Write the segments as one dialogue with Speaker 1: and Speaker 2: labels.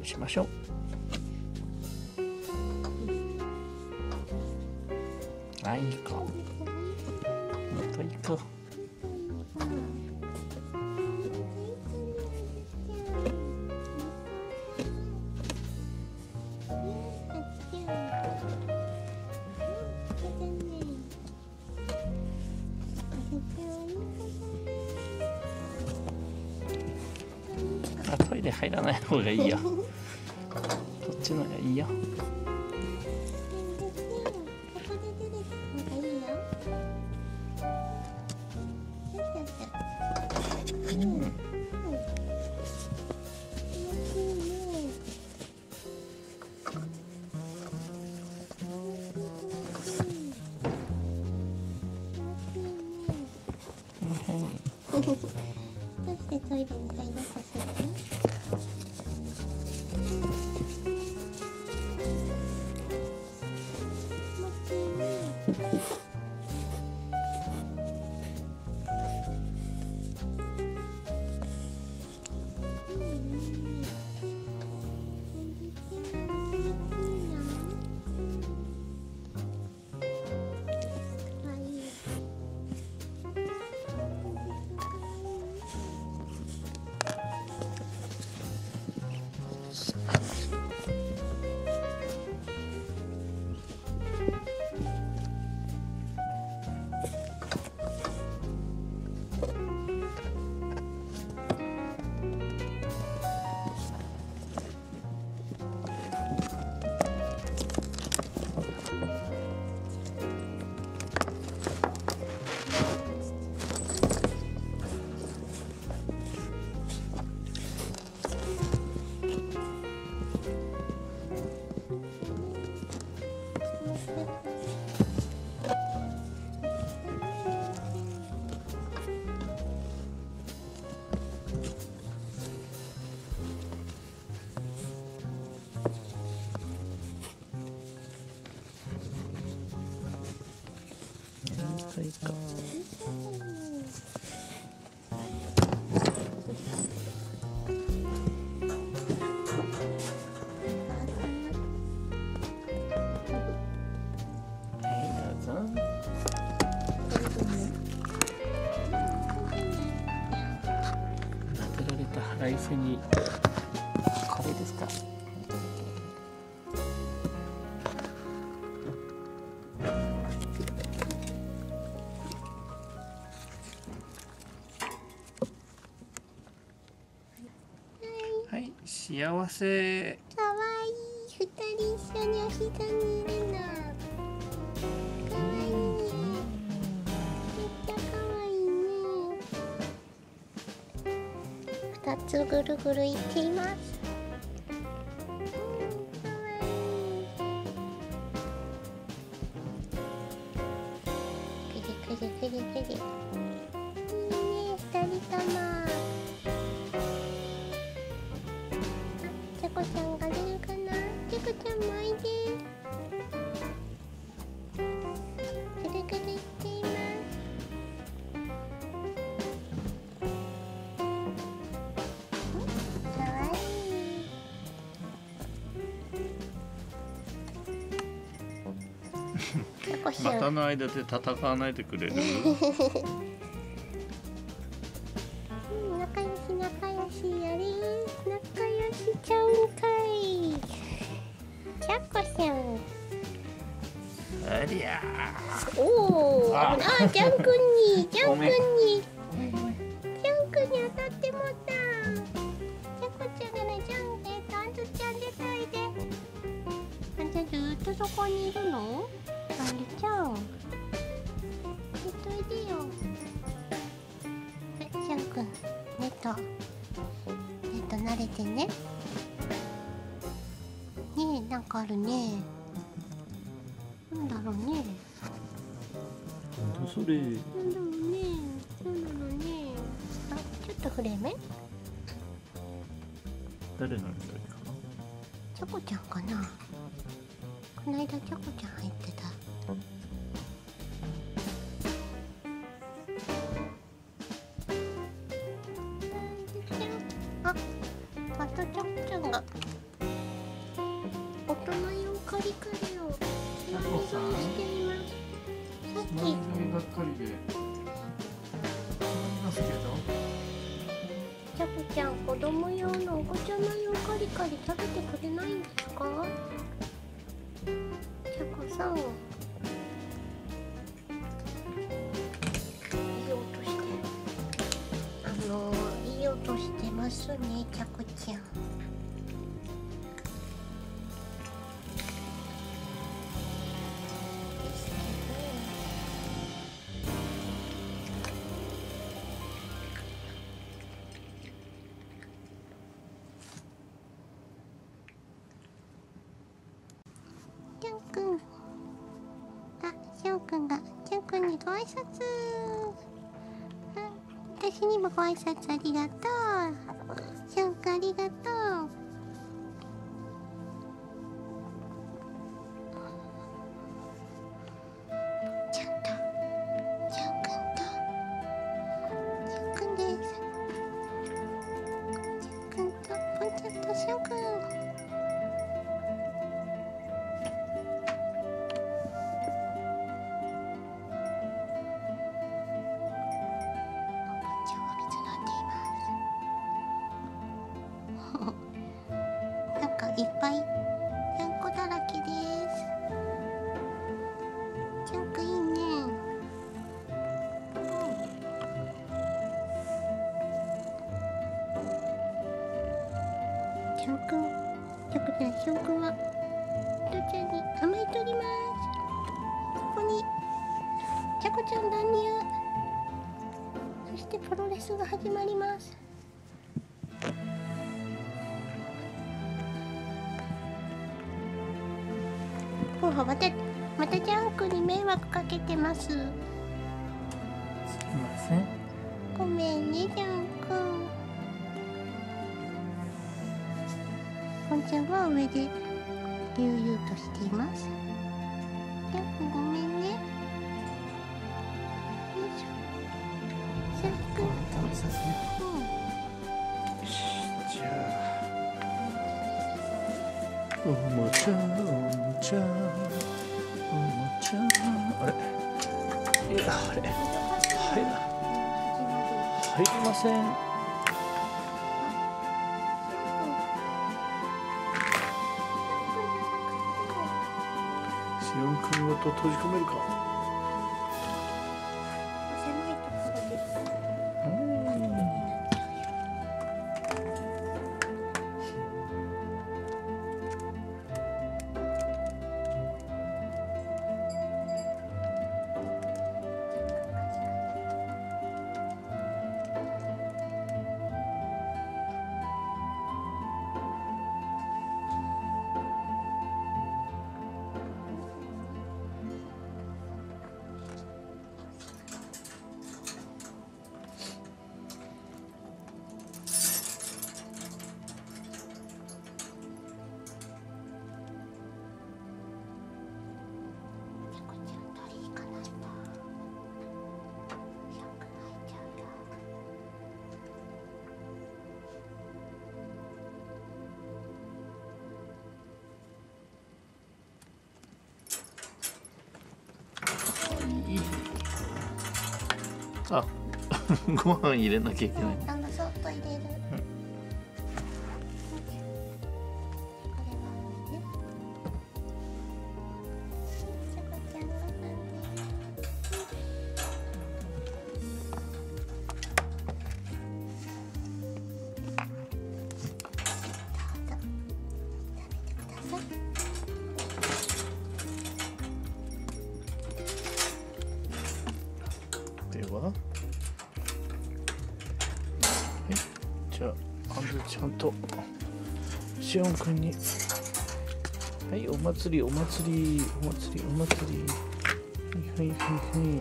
Speaker 1: りしましょう。あ、いい子。もっといい子。トイレ入らない方がいいよ。こっちのがいいよ。
Speaker 2: どうしてトイレに入らさせて？
Speaker 1: いいか。ライフにこれですか。はい、幸せ。
Speaker 2: かわいい。二人一緒にお膝にいるの。かわいい。めっちゃかわいいね。二つぐるぐるいっています。くりくりくりくり。いいね、二人とも。ちゃこちゃんが出るかな。ちゃこちゃんもおいで。ぐるぐるいっています。かわいい。ちゃこちゃん。
Speaker 1: 股の間で戦わないでくれる？
Speaker 2: 仲良し仲良しやれ。仲良しちゃうんかい。ちゃこちゃん。
Speaker 1: ありゃー。
Speaker 2: おお。あ、ジャン君に、ジャン君に。
Speaker 1: ごめん
Speaker 2: ジャン君に当たってもった。ちゃこちゃんがね、ジャン、あんずちゃん出といで。あんたずっとそこにいるの？あんずちゃん。出といでよ。ジャン君、ネット慣れてね。ねえ、なんかあるね。なんだろうね。
Speaker 1: なんだそれ。
Speaker 2: なんだろうね。なんだろうね。あ、ちょっとフレーム？
Speaker 1: 誰の匂いかな。
Speaker 2: チョコちゃんかな。この間チョコちゃん入ってた。あ、またチョコちゃんがリカリを
Speaker 1: ちゃこさん
Speaker 2: しています。さっき
Speaker 1: がっかりで思いますけど、
Speaker 2: ちゃこちゃん、子供用のお子ちゃま用カリカリ食べてくれないんですか？ちゃこさん、いい音して、いい音してますね、ちゃこちゃん。ですけど、ちゃんくん、しょうくんがちゃんくんにご挨拶。私にもご挨拶ありがとう。しょうくんありがとう。ちゃんと、しょうくんと、しょうくんです。しょうくんと、ぽんちゃんとしょうくん。なんかいっぱいちゃんこだらけです。ちゃんこいいね。ちゃんくん、ちゃこちゃん、しょうくんはとちゃんに甘えております。ここにちゃこちゃん乱入。そしてプロレスが始まります。またジャンクに迷惑かけてます。すい
Speaker 1: ません。
Speaker 2: ごめんね、ジャンク。ぽんちゃんは上で悠々としています。ジャンクごめんね。よいしょ。ジャンク。
Speaker 1: 食べさせね。よし、じゃあおもちゃおもちゃおもちゃ、あれ、あれ、入りません。しおんくんごと閉じ込めるか。
Speaker 2: 狭いところです。
Speaker 1: あ、ご飯入れなきゃいけない。
Speaker 2: そっと入れる。これはね。ちゃこちゃんの番です。どうぞ食べてください。
Speaker 1: では、はい、じゃああずちゃんとしおんくんに、はい、お祭りお祭りお祭りお祭り、はいはいはいはい。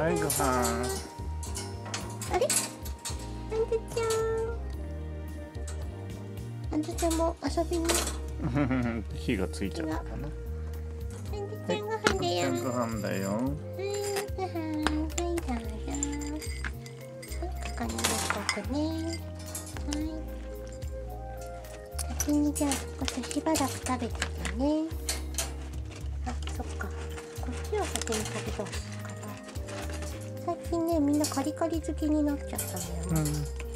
Speaker 1: はいご飯。
Speaker 2: あれ、あんずちゃんも遊びに。
Speaker 1: 火がついちゃったかな。
Speaker 2: あんずちゃんご飯だよ。
Speaker 1: ご飯だよ。
Speaker 2: はい、ご飯、はい、どうぞ。ここに入れておくね。はい。先にじゃあ、こっちしばらく食べててね。あ、そっか。こっちを先に食べてほしいから。最近ね、みんなカリカリ好きになっちゃったのよね。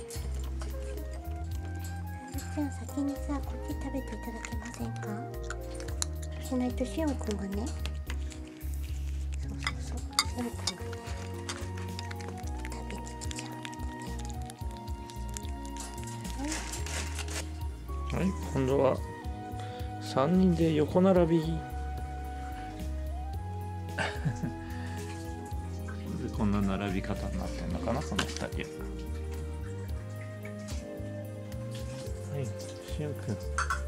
Speaker 2: じゃあ先にさ、こっち食べていただけませんか？しないとしおんくんがね。そう、しおんくんがね、食べてきちゃう。
Speaker 1: はい、今度は3人で横並び。こんな並び方になってんのかな、この2人。はい、しおくん。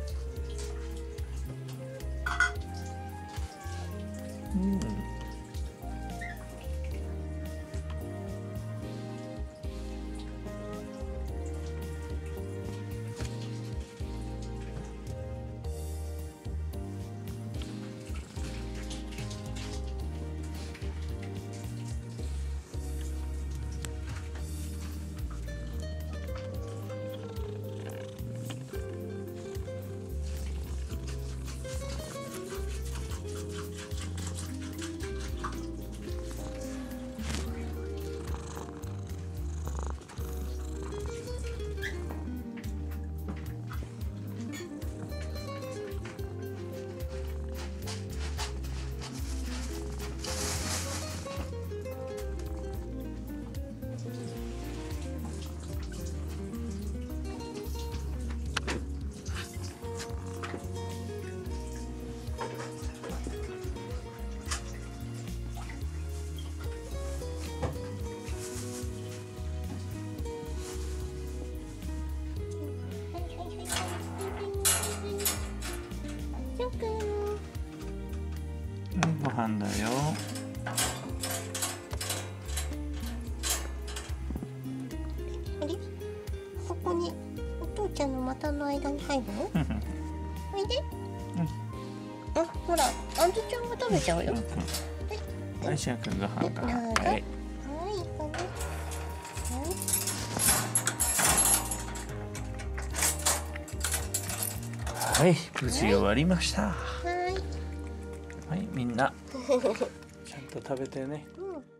Speaker 1: ご飯だよ。
Speaker 2: あれ、ここにお父ちゃんの股の間に入るの？おいで。あ、ほら、あんずちゃんが食べちゃうよ。
Speaker 1: はい、しおくんご飯だ。はい。
Speaker 2: はい、これ。はい。
Speaker 1: はい、無事終わりました。
Speaker 2: はい。
Speaker 1: はい、みんなちゃんと食べてね。
Speaker 2: うん。